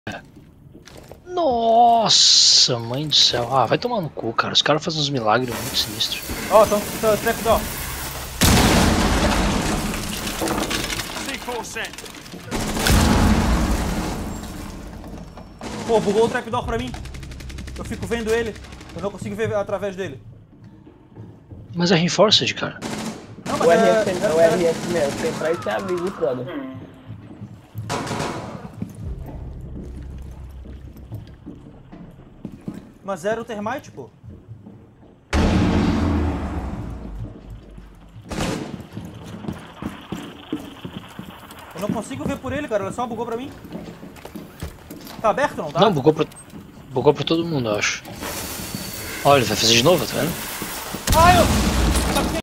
Nossa, mãe do céu. Ah, vai tomar no cu, cara. Os caras fazem uns milagres muito sinistros. Ó, trapdoor. Pô, bugou o trapdoor pra mim. Eu fico vendo ele. Eu não consigo ver através dele. Mas é reinforced, cara. Não, mas O RS mesmo, tem pra isso é amigo, brother. Mas era o termite, pô. Eu não consigo ver por ele, cara. Ele só bugou pra mim. Tá aberto ou não? Tá? Não, bugou pra todo mundo, eu acho. Olha, ele vai fazer de novo, tá vendo? Ah, eu...